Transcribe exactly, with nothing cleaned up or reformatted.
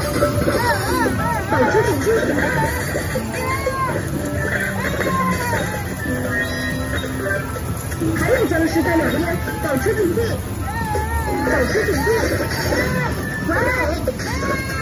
保持警惕！还有僵尸在两边，保持警惕！保持警惕！快！